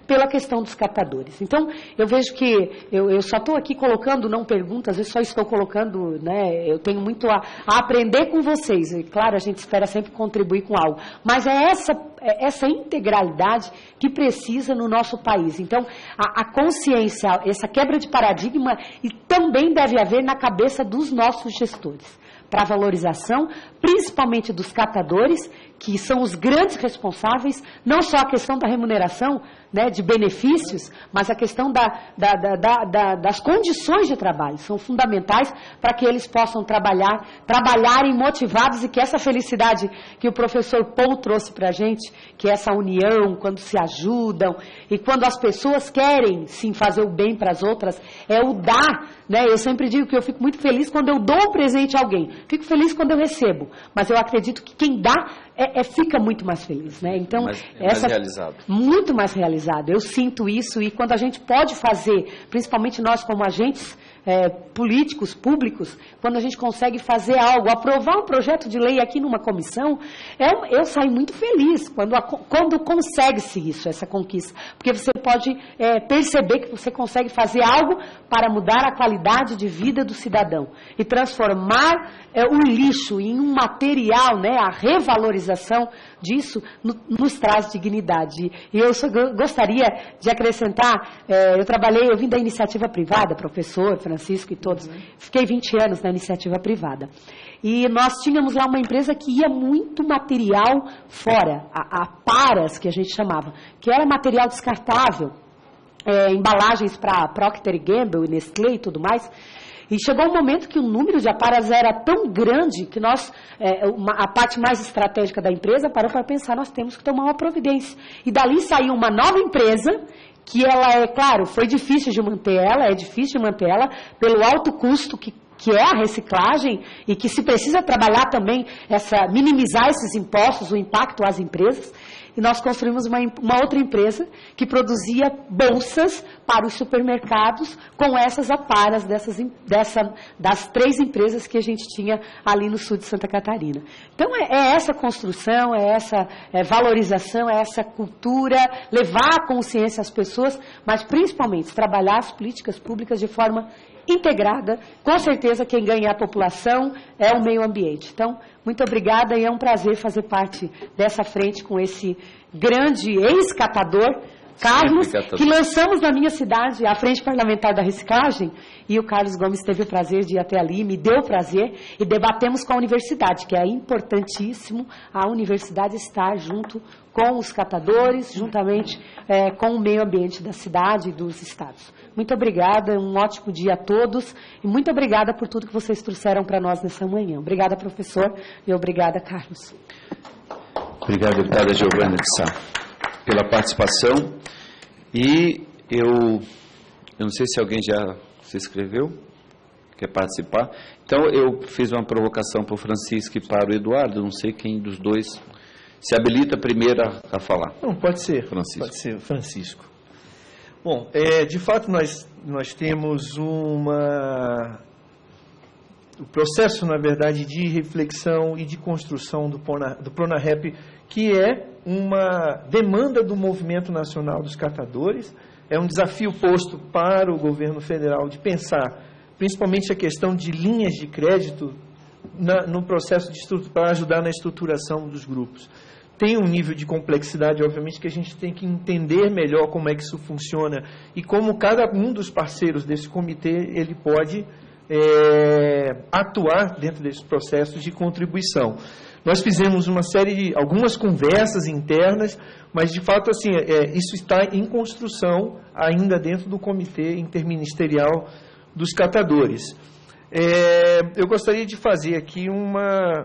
pela questão dos catadores. Então, eu vejo que eu, eu só estou aqui colocando, não perguntas, eu só estou colocando, né, eu tenho muito a, a aprender com vocês. E, claro, a gente espera sempre contribuir com algo. Mas é essa, é essa integralidade que precisa no nosso país. Então, a, a consciência, essa quebra de paradigma, e também deve haver na cabeça dos nossos gestores, para a valorização, principalmente dos catadores, que são os grandes responsáveis, não só a questão da remuneração, né, de benefícios, mas a questão da, da, da, da, das condições de trabalho, são fundamentais para que eles possam trabalhar, trabalharem motivados e que essa felicidade que o professor Paul trouxe para a gente, que é essa união, quando se ajudam e quando as pessoas querem, sim, fazer o bem para as outras, é o dar, né? Eu sempre digo que eu fico muito feliz quando eu dou um presente a alguém, fico feliz quando eu recebo, mas eu acredito que quem dá é, é, fica muito mais feliz, né? Então, mais, é mais essa, realizado. Muito mais realizado. Eu sinto isso e quando a gente pode fazer, principalmente nós como agentes é, políticos, públicos, quando a gente consegue fazer algo, aprovar um projeto de lei aqui numa comissão, eu, eu saio muito feliz quando, a, quando consegue-se isso, essa conquista. Porque você pode é, perceber que você consegue fazer algo para mudar a qualidade de vida do cidadão e transformar é, o lixo em um material, né, a revalorização disso no, nos traz dignidade. E eu só gostaria de acrescentar, é, eu trabalhei, eu vim da iniciativa privada, professor Francisco e todos, fiquei vinte anos na iniciativa privada. E nós tínhamos lá uma empresa que ia muito material fora, a, a Paras, que a gente chamava, que era material descartável, é, embalagens para Procter e Gamble, Nestlé e tudo mais. E chegou um momento que o número de aparas era tão grande que nós, é, uma, a parte mais estratégica da empresa parou para pensar, nós temos que tomar uma providência. E dali saiu uma nova empresa, que ela é, claro, foi difícil de manter ela, é difícil de manter ela, pelo alto custo que, que é a reciclagem e que se precisa trabalhar também, essa, minimizar esses impostos, o impacto às empresas. E nós construímos uma, uma outra empresa que produzia bolsas para os supermercados com essas aparas dessas, dessa, das três empresas que a gente tinha ali no sul de Santa Catarina. Então, é, é essa construção, é essa é, valorização, é essa cultura, levar a consciência às pessoas, mas principalmente trabalhar as políticas públicas de forma integrada. Com certeza quem ganha é a população, é o meio ambiente. Então, muito obrigada e é um prazer fazer parte dessa frente com esse grande ex-catador, Carlos, que lançamos na minha cidade, a Frente Parlamentar da Reciclagem, e o Carlos Gomes teve o prazer de ir até ali, me deu o prazer, e debatemos com a universidade, que é importantíssimo a universidade estar junto com os catadores, juntamente é, com o meio ambiente da cidade e dos estados. Muito obrigada, um ótimo dia a todos, e muito obrigada por tudo que vocês trouxeram para nós nessa manhã. Obrigada, professor, e obrigada, Carlos. Obrigado, deputada Giovana de Sá, pela participação. E eu, eu não sei se alguém já se inscreveu, quer participar. Então, eu fiz uma provocação para o Francisco e para o Eduardo, não sei quem dos dois se habilita primeiro a, a falar. Não, pode ser, Francisco. Pode ser, Francisco. Bom, é, de fato, nós, nós temos uma... o processo, na verdade, de reflexão e de construção do, do Pronarrep, que é uma demanda do movimento nacional dos catadores, é um desafio posto para o governo federal de pensar, principalmente a questão de linhas de crédito na, no processo de para ajudar na estruturação dos grupos. Tem um nível de complexidade, obviamente, que a gente tem que entender melhor como é que isso funciona e como cada um dos parceiros desse comitê ele pode é, atuar dentro desse processo de contribuição. Nós fizemos uma série de, algumas conversas internas, mas, de fato, assim, é, isso está em construção ainda dentro do Comitê Interministerial dos Catadores. É, eu gostaria de fazer aqui uma,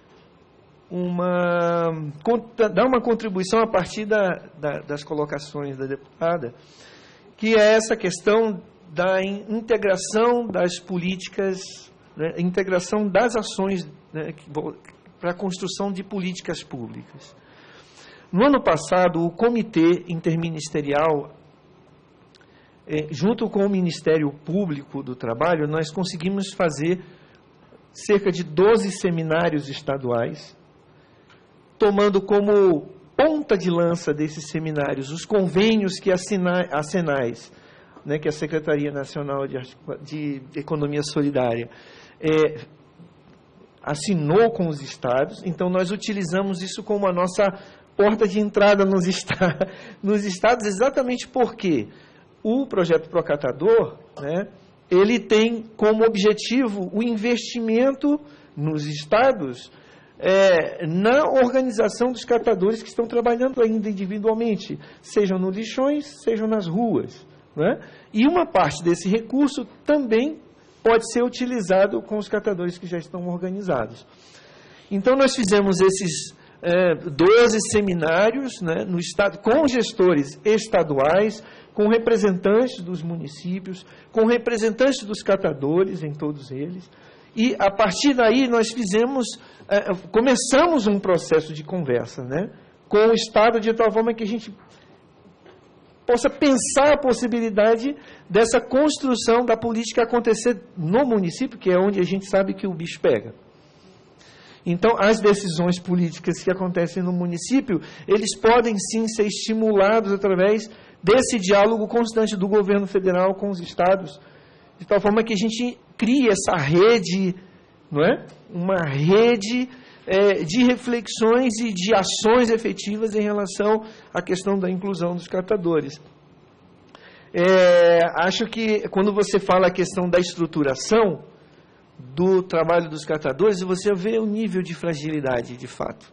uma, dar uma contribuição a partir da, da, das colocações da deputada, que é essa questão da integração das políticas, né, integração das ações, né, que, para a construção de políticas públicas. No ano passado, o Comitê Interministerial, eh, junto com o Ministério Público do Trabalho, nós conseguimos fazer cerca de doze seminários estaduais, tomando como ponta de lança desses seminários, os convênios que a Senais, né, que é a Secretaria Nacional de, de Economia Solidária, é, assinou com os estados. Então, nós utilizamos isso como a nossa porta de entrada nos, esta, nos estados, exatamente porque o projeto Procatador, né, ele tem como objetivo o investimento nos estados é, na organização dos catadores que estão trabalhando ainda individualmente, sejam no lixões, sejam nas ruas. Né? E uma parte desse recurso também pode ser utilizado com os catadores que já estão organizados. Então, nós fizemos esses é, doze seminários, né, no estado, com gestores estaduais, com representantes dos municípios, com representantes dos catadores, em todos eles. E, a partir daí, nós fizemos, é, começamos um processo de conversa, né, com o Estado, de tal forma que a gente possa pensar a possibilidade dessa construção da política acontecer no município, que é onde a gente sabe que o bicho pega. Então, as decisões políticas que acontecem no município, eles podem sim ser estimulados através desse diálogo constante do governo federal com os estados, de tal forma que a gente crie essa rede, não é? Uma rede é, de reflexões e de ações efetivas em relação à questão da inclusão dos catadores. É, acho que quando você fala a questão da estruturação do trabalho dos catadores, você vê o nível de fragilidade, de fato.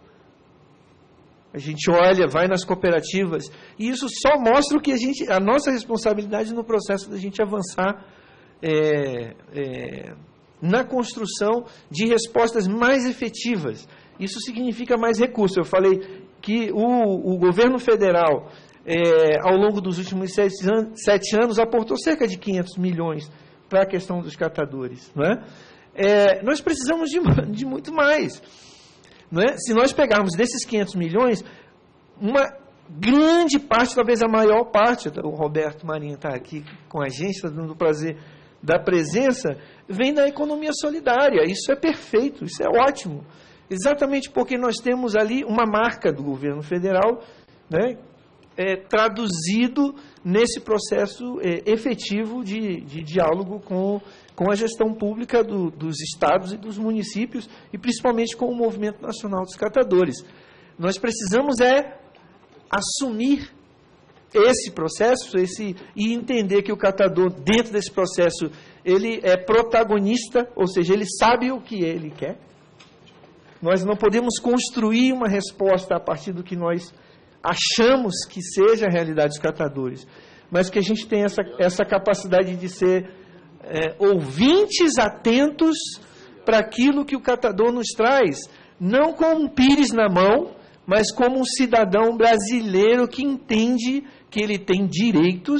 A gente olha, vai nas cooperativas, e isso só mostra o que a gente, a nossa responsabilidade no processo da gente avançar é, é, na construção de respostas mais efetivas. Isso significa mais recursos. Eu falei que o, o governo federal, é, ao longo dos últimos sete anos, sete anos, aportou cerca de quinhentos milhões para a questão dos catadores. Não é? É, nós precisamos de, de muito mais. Não é? Se nós pegarmos desses quinhentos milhões, uma grande parte, talvez a maior parte, o Roberto Marinho está aqui com a gente, está dando o prazer da presença, vem da economia solidária. Isso é perfeito, isso é ótimo. Exatamente porque nós temos ali uma marca do governo federal, né, é, traduzido nesse processo é, efetivo de, de diálogo com, com a gestão pública do, dos estados e dos municípios, e principalmente com o Movimento Nacional dos Catadores. Nós precisamos é assumir esse processo esse, e entender que o catador, dentro desse processo, ele é protagonista, ou seja, ele sabe o que ele quer. Nós não podemos construir uma resposta a partir do que nós achamos que seja a realidade dos catadores, mas que a gente tem essa, essa capacidade de ser é, ouvintes atentos para aquilo que o catador nos traz, não com um pires na mão, mas como um cidadão brasileiro que entende que ele tem direitos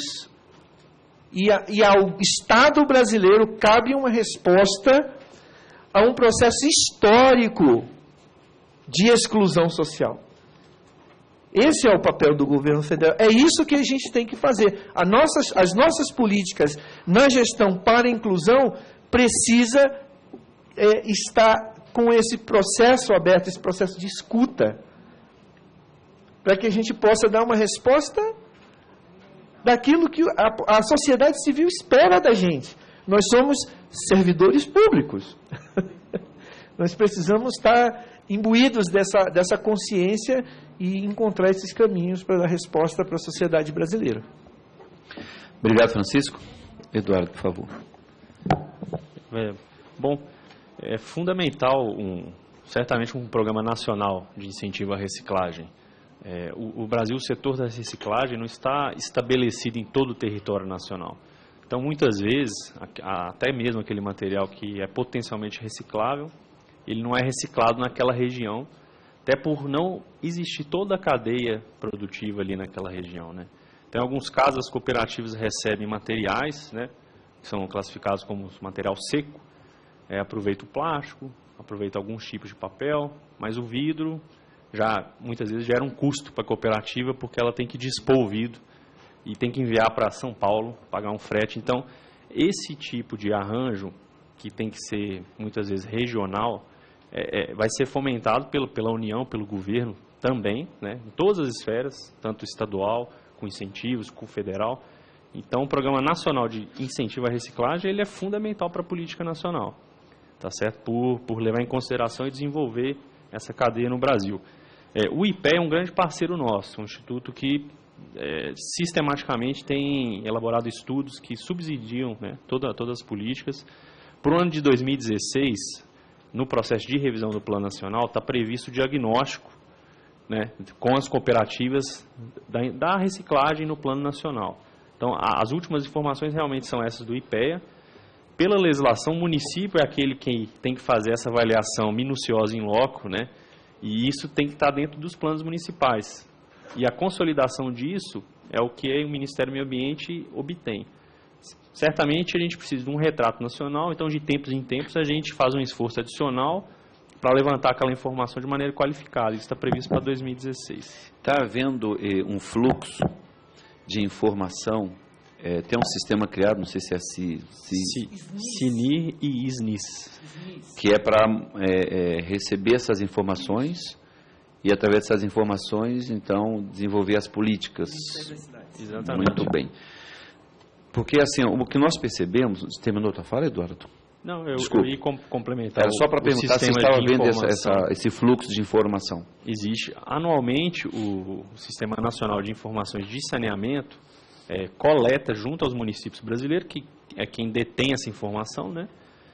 e, a, e ao Estado brasileiro cabe uma resposta a um processo histórico de exclusão social. Esse é o papel do governo federal. É isso que a gente tem que fazer. A nossas, as nossas políticas na gestão para a inclusão precisa é, estar com esse processo aberto, esse processo de escuta, para que a gente possa dar uma resposta daquilo que a, a sociedade civil espera da gente. Nós somos servidores públicos. Nós precisamos estar imbuídos dessa, dessa consciência e encontrar esses caminhos para dar resposta para a sociedade brasileira. Obrigado, Francisco. Eduardo, por favor. É, bom, é fundamental, um, certamente, um programa nacional de incentivo à reciclagem. É, o, o Brasil, o setor da reciclagem, não está estabelecido em todo o território nacional. Então, muitas vezes, a, até mesmo aquele material que é potencialmente reciclável, ele não é reciclado naquela região, até por não existir toda a cadeia produtiva ali naquela região, né? Então, em alguns casos, as cooperativas recebem materiais, né, que são classificados como material seco, é, aproveita o plástico, aproveita alguns tipos de papel, mas o vidro já, muitas vezes, gera um custo para a cooperativa, porque ela tem que dispor o vidro e tem que enviar para São Paulo, pagar um frete. Então, esse tipo de arranjo, que tem que ser, muitas vezes, regional, é, é, vai ser fomentado pelo, pela União, pelo governo também, né, em todas as esferas, tanto estadual, com incentivos, com federal. Então, o Programa Nacional de Incentivo à Reciclagem ele é fundamental para a política nacional, tá certo? Por, por levar em consideração e desenvolver essa cadeia no Brasil. É, o I P E A é um grande parceiro nosso, um instituto que é, sistematicamente tem elaborado estudos que subsidiam, né, toda, todas as políticas. Para o ano de dois mil e dezesseis, no processo de revisão do Plano Nacional, está previsto o diagnóstico, né, com as cooperativas da, da reciclagem no Plano Nacional. Então, a, as últimas informações realmente são essas do I P E A. Pela legislação, o município é aquele que tem que fazer essa avaliação minuciosa em loco, né, e isso tem que estar dentro dos planos municipais. E a consolidação disso é o que o Ministério do Meio Ambiente obtém. Certamente a gente precisa de um retrato nacional, então de tempos em tempos a gente faz um esforço adicional para levantar aquela informação de maneira qualificada. Isso está previsto para dois mil e dezesseis. Está havendo eh, um fluxo de informação, eh, tem um sistema criado, não sei se é C I N I e I S N I S, que é para eh, eh, receber essas informações e, através dessas informações, então, desenvolver as políticas. Exatamente. Muito bem. Porque, assim, o que nós percebemos... Você terminou a tua fala, Eduardo? Não, eu, eu ia com, complementar. Era só para perguntar se estava vendo essa, essa, esse fluxo de informação. Existe. Anualmente, o, o Sistema Nacional de Informações de Saneamento é, coleta junto aos municípios brasileiros, que é quem detém essa informação, né?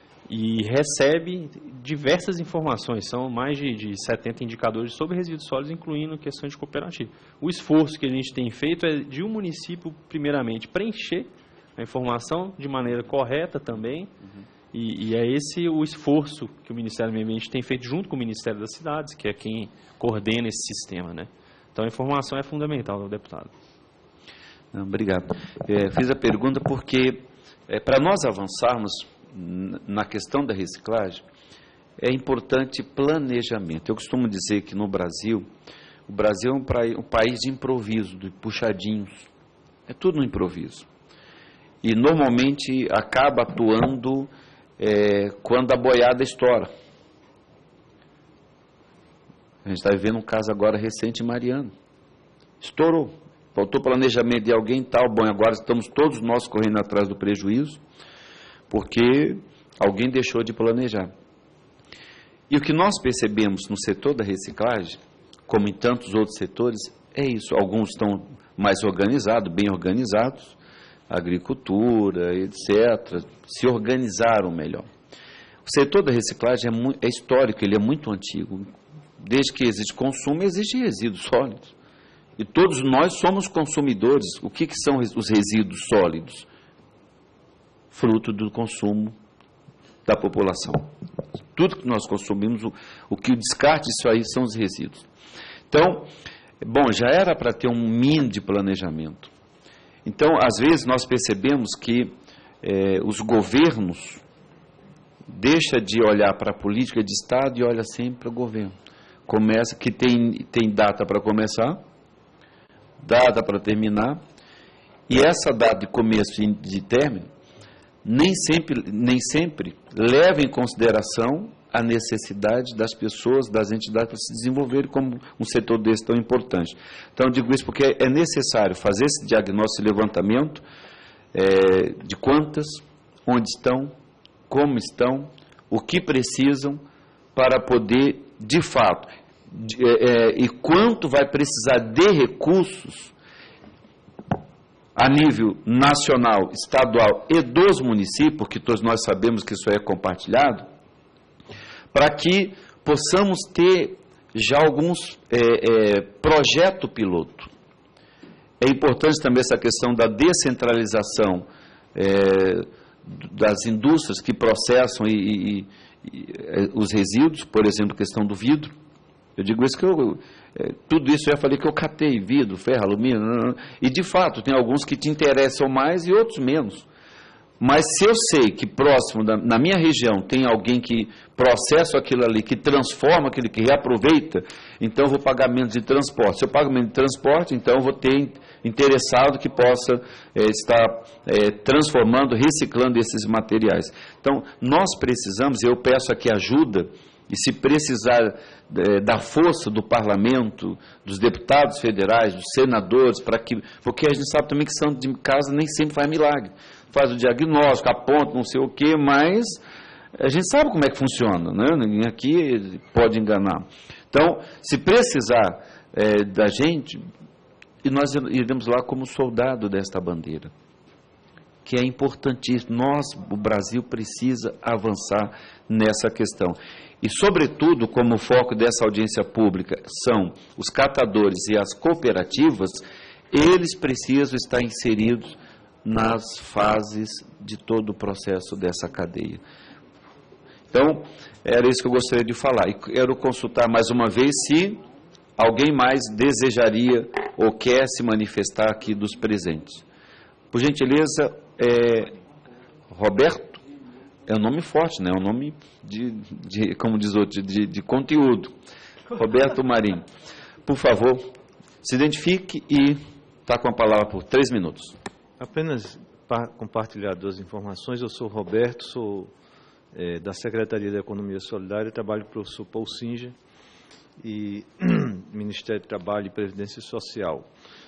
E recebe diversas informações, são mais de, de setenta indicadores sobre resíduos sólidos, incluindo questões de cooperativa. O esforço que a gente tem feito é de um município, primeiramente, preencher a informação de maneira correta também, uhum. e, e é esse o esforço que o Ministério do Meio Ambiente tem feito junto com o Ministério das Cidades, que é quem coordena esse sistema, né? Então a informação é fundamental, deputado. Não, obrigado. É, fiz a pergunta porque, é, para nós avançarmos na questão da reciclagem, é importante planejamento. Eu costumo dizer que no Brasil, o Brasil é um, pra, um país de improviso, de puxadinhos. É tudo no improviso. E normalmente acaba atuando é, quando a boiada estoura. A gente está vivendo um caso agora recente em Mariana. Estourou. Faltou planejamento de alguém e tal. Bom, agora estamos todos nós correndo atrás do prejuízo, porque alguém deixou de planejar. E o que nós percebemos no setor da reciclagem, como em tantos outros setores, é isso. Alguns estão mais organizados, bem organizados, agricultura, etcétera, se organizaram melhor. O setor da reciclagem é, muito, é histórico, ele é muito antigo. Desde que existe consumo, existe resíduos sólidos. E todos nós somos consumidores. O que, que são os resíduos sólidos? Fruto do consumo da população. Tudo que nós consumimos, o, o que o descarte disso aí são os resíduos. Então, bom, já era para ter um mínimo de planejamento. Então, às vezes, nós percebemos que eh, os governos deixam de olhar para a política de Estado e olham sempre para o governo. Começa, que tem, tem data para começar, data para terminar, e essa data de começo e de término nem sempre, nem sempre leva em consideração a necessidade das pessoas, das entidades para se desenvolverem como um setor desse tão importante. Então, eu digo isso porque é necessário fazer esse diagnóstico e levantamento é, de quantas, onde estão, como estão, o que precisam para poder, de fato, de, é, e quanto vai precisar de recursos a nível nacional, estadual e dos municípios, porque todos nós sabemos que isso é compartilhado, para que possamos ter já alguns é, é, projeto piloto. É importante também essa questão da descentralização é, das indústrias que processam e, e, e, os resíduos, por exemplo, a questão do vidro. Eu digo isso que eu, é, tudo isso eu já falei que eu catei vidro, ferro, alumínio, não, não, não. E de fato tem alguns que te interessam mais e outros menos. Mas se eu sei que próximo, da, na minha região, tem alguém que processa aquilo ali, que transforma aquilo, que reaproveita, então eu vou pagar menos de transporte. Se eu pago menos de transporte, então eu vou ter interessado que possa é, estar é, transformando, reciclando esses materiais. Então, nós precisamos, e eu peço aqui ajuda e se precisar é, da força do parlamento, dos deputados federais, dos senadores, para que, porque a gente sabe também que santo de casa nem sempre faz milagre. Faz o diagnóstico, aponta, não sei o quê, mas a gente sabe como é que funciona, né? Ninguém aqui pode enganar. Então, se precisar é, da gente, e nós iremos lá como soldado desta bandeira, que é importantíssimo. Nós, o Brasil, precisa avançar nessa questão. E, sobretudo, como o foco dessa audiência pública são os catadores e as cooperativas, eles precisam estar inseridos nas fases de todo o processo dessa cadeia. Então, era isso que eu gostaria de falar. E quero consultar mais uma vez se alguém mais desejaria ou quer se manifestar aqui dos presentes. Por gentileza, é, Roberto, é um nome forte, né? É um nome de, de como diz outro, de, de conteúdo. Roberto Marinho. Por favor, se identifique e está com a palavra por três minutos. Apenas para compartilhar duas informações. Eu sou Roberto, sou é, da Secretaria da Economia Solidária, trabalho para o professor Paul Singer e Ministério do Trabalho e Previdência Social.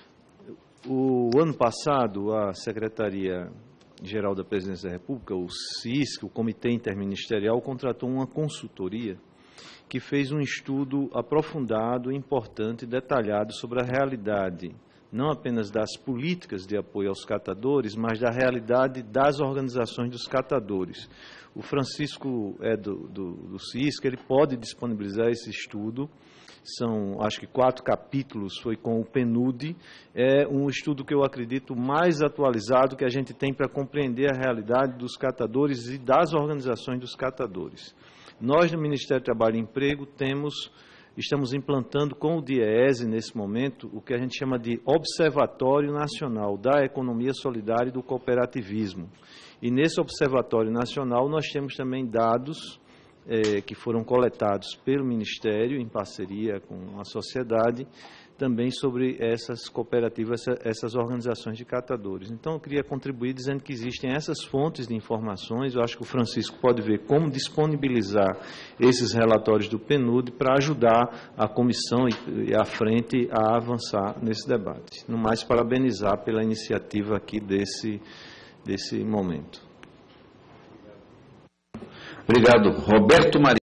O ano passado, a Secretaria-Geral da Presidência da República, o C I S C, o Comitê Interministerial, contratou uma consultoria que fez um estudo aprofundado, importante e detalhado sobre a realidade, não apenas das políticas de apoio aos catadores, mas da realidade das organizações dos catadores. O Francisco é do, do, do C I S C, ele pode disponibilizar esse estudo. São, acho que, quatro capítulos, foi com o PNUD. É um estudo que eu acredito mais atualizado que a gente tem para compreender a realidade dos catadores e das organizações dos catadores. Nós, no Ministério do Trabalho e Emprego, temos, estamos implantando com o DIEESE, nesse momento, o que a gente chama de Observatório Nacional da Economia Solidária e do Cooperativismo. E nesse Observatório Nacional nós temos também dados É, que foram coletados pelo Ministério, em parceria com a sociedade, também sobre essas cooperativas, essa, essas organizações de catadores. Então, eu queria contribuir dizendo que existem essas fontes de informações. Eu acho que o Francisco pode ver como disponibilizar esses relatórios do PNUD para ajudar a comissão e, e a frente a avançar nesse debate. No mais, parabenizar pela iniciativa aqui desse, desse momento. Obrigado. Roberto Marinho.